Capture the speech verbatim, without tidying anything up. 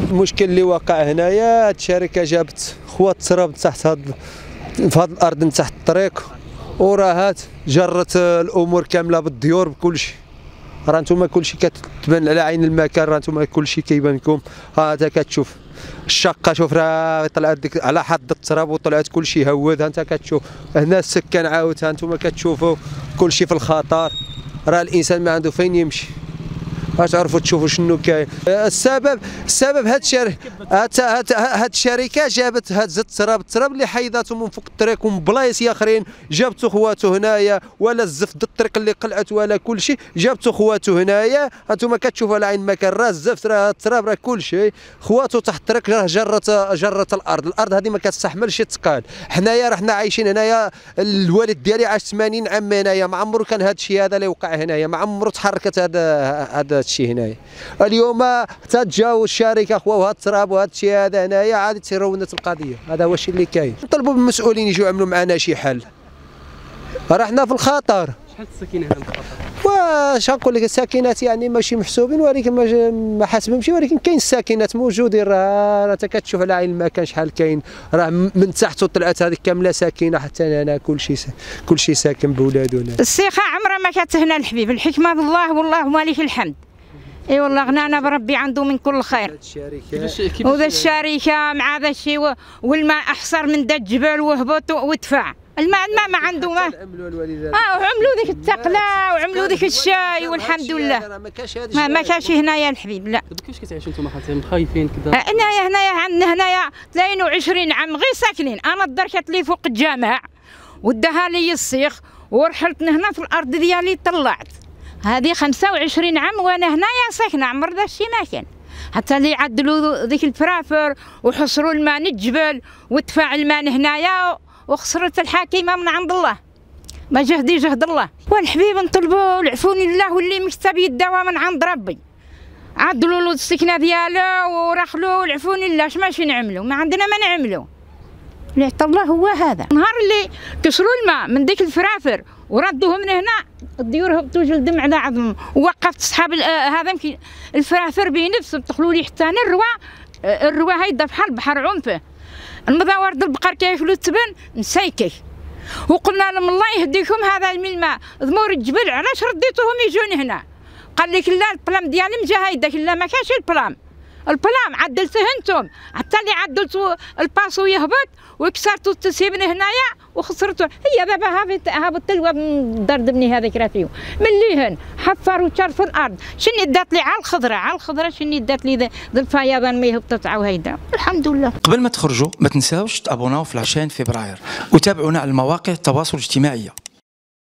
المشكل اللي واقع هنايا، هاد الشركه جابت خوات التراب تحت هاد في هاد الارض تحت الطريق، وراهات جرت الامور كامله بالديور بكلشي. راه نتوما كلشي كتبان على عين المكان، راه نتوما كلشي كيبان لكم. ها انت كتشوف الشقه، شوف راه طلعت ديك على حد التراب وطلعت كلشي هواد. ها انت كتشوف هنا السكان عاود، ها انتوما كتشوفوا كلشي في الخطر. راه الانسان ما عنده فين يمشي. باش تعرفوا تشوفوا شنو كاين. السبب السبب هاد الشركه هاد هاد الشركه جابت هاد زت التراب التراب اللي حيداتو من فوق الطريق ومن بلايص اخرين، جابتو خواتو هنايا، ولا الزفت الطريق اللي قلعت ولا كلشي جابتو خواتو هنايا. انتم كتشوفوا على عين المكان، راه الزفت راه التراب راه كلشي. خواتو تحت الطريق راه جرت جرت الارض، الارض هذه ما كتستحملش الثقال. حنايا راه حنا عايشين هنايا، الوالد ديالي عاش ثمانين عام هنايا، ما عمرو كان هذا الشيء هذا اللي وقع هنايا، ما عمرو تحركت هذا هذا الشيء هنايا. اليوم حتى تجاو الشركه خوا وهذا التراب وهذا الشيء هذا هنايا عاد تيرونت القضيه. هذا هو الشيء اللي كاين. نطلبوا من المسؤولين يجوا يعملوا معنا شي حل، راه حنا في الخطر. شحال الساكنه هنا في الخطر؟ واش نقول لك، الساكنات يعني ماشي محسوبين، ولكن ما حاسبهمش، ولكن كاين الساكنات موجودين. راه انت كتشوف على عين المكان شحال كاين، راه من تحت طلعت هذيك كامله ساكنه، حتى هنا كلشي كلشي ساكن بولادو. السيخه عمرها ما كانت هنا الحبيب، الحكمه بالله والله مالك الحمد. اي والله غنانا بربي عنده من كل خير. وذا الشركه مع ذا الشيء، والماء احسر من ذا الجبل وهبط ودفع. الماء الماء ما عنده ما اه وعملوا ذيك التقله وعملوا ذيك الشاي والحمد لله. ما ما كاش هنايا الحبيب. لا كيفاش كتعيشوا انتم خاطر خايفين كذا؟ هنايا هنايا عندنا هنايا اثنين وعشرين عام غير ساكنين. انا الدار كانت لي فوق الجامع وداها لي السيخ، ورحلت هنا في الارض ديالي طلعت. هذه خمسة وعشرين عام وانا هنايا ساكنه، عمر ذا الشيء ما كان. حتى اللي عدلوا ذيك الفرافر وحصروا الماء الجبل ودفع الماء هنايا، وخسرت الحاكمه من عند الله. ما جهدي جهد الله. والحبيب نطلبوا العفو لله واللي مكتب يداوى من عند ربي. عدلوا له السكنه ديالو ورخلوا العفو لله. اش ماشي نعملوا؟ ما عندنا ما نعملوا. اللي عطى الله هو هذا. النهار اللي كسروا الماء من ديك الفرافر وردوه من هنا، الديور هبطوا جلدهم على عظمهم. ووقفت صحاب هذا يمكن الفرافر بنفسهم دخلوا لي حتى انا الروا الروا هيدا بحال بحر عنفه. المضاور د البقر كياكلوا التبن مسيكي، وقلنا لهم الله يهديكم هذا الماء ضمور الجبل علاش رديتوهم يجون هنا؟ قال لك لا البلام ديالي مجا هيداك. لا ما كاينش البلام، البلام عدلته انتم. حتى اللي عدلتوا الباسو يهبط وكسرتوا التسيبن هنايا وخسرتوا. هي دابا هابط هابط الواد من دار دبني هذاك راه فيه من ليهن حفر وشار في الارض. شني دات لي على الخضره على الخضره شني دات لي ذا الفيضان ما يهبط عاو هيدا. الحمد لله. قبل ما تخرجوا ما تنساوش تابوناو في العشرين فبراير وتابعونا على المواقع التواصل الاجتماعي.